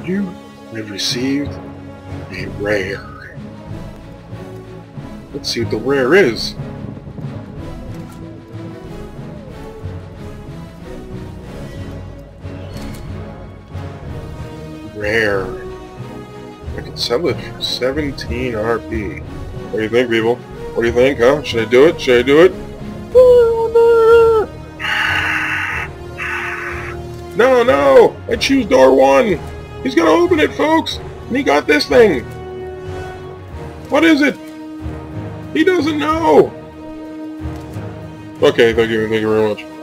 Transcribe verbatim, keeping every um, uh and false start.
You have received a rare. Let's see what the rare is. Rare. I can sell it for seventeen R P. What do you think, people? What do you think, huh? Should I do it? Should I do it? No, no! I choose door one! He's gonna open it, folks! And he got this thing! What is it? He doesn't know! Okay, thank you, thank you very much.